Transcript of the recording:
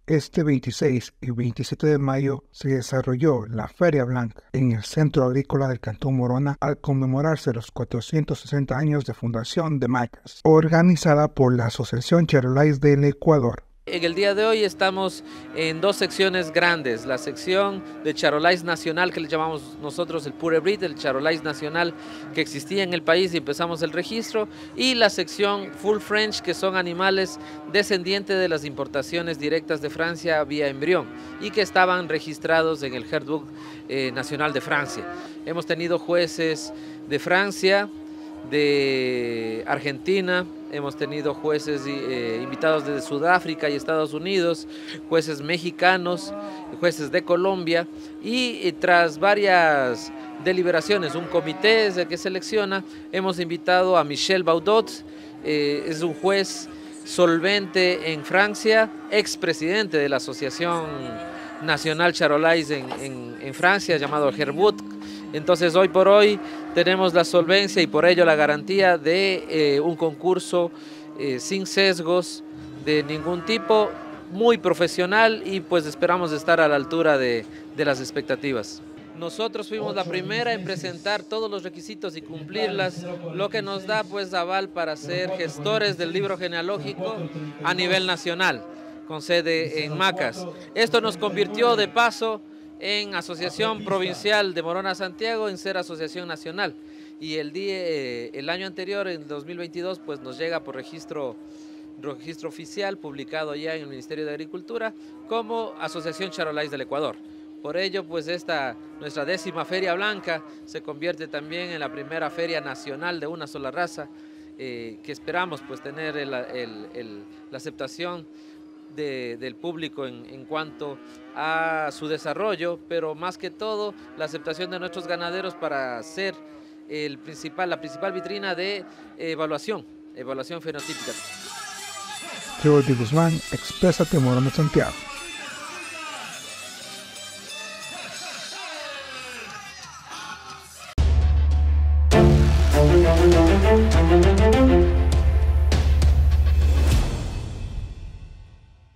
Este 26 y 27 de mayo se desarrolló la Feria Blanca en el Centro Agrícola del Cantón Morona al conmemorarse los 460 años de fundación de Macas, organizada por la Asociación Charolais del Ecuador. En el día de hoy estamos en dos secciones grandes, la sección de Charolais Nacional, que le llamamos nosotros el Pure Breed, el Charolais Nacional que existía en el país y empezamos el registro, y la sección Full French, que son animales descendientes de las importaciones directas de Francia vía embrión y que estaban registrados en el Herdbook Nacional de Francia. Hemos tenido jueces de Francia, de Argentina, hemos tenido jueces invitados desde Sudáfrica y Estados Unidos, jueces mexicanos, jueces de Colombia, y tras varias deliberaciones, un comité es el que selecciona, hemos invitado a Michel Baudot, es un juez solvente en Francia, expresidente de la Asociación Nacional Charolais en Francia, llamado Herdbook. Entonces hoy por hoy tenemos la solvencia y por ello la garantía de un concurso sin sesgos de ningún tipo, muy profesional, y pues esperamos estar a la altura de las expectativas. Nosotros fuimos la primera en presentar todos los requisitos y cumplirlas, lo que nos da pues aval para ser gestores del libro genealógico a nivel nacional, con sede en Macas. Esto nos convirtió de paso en Asociación Provincial de Morona Santiago en ser Asociación Nacional, y el año anterior, en 2022, pues nos llega por registro oficial publicado ya en el Ministerio de Agricultura como Asociación Charolais del Ecuador. Por ello, pues nuestra 10ª Feria Blanca se convierte también en la primera feria nacional de una sola raza, que esperamos pues tener la aceptación del público en cuanto a su desarrollo, pero más que todo la aceptación de nuestros ganaderos para ser la principal vitrina de evaluación fenotípica. Jordi Guzmán, Exprésate Morona Santiago.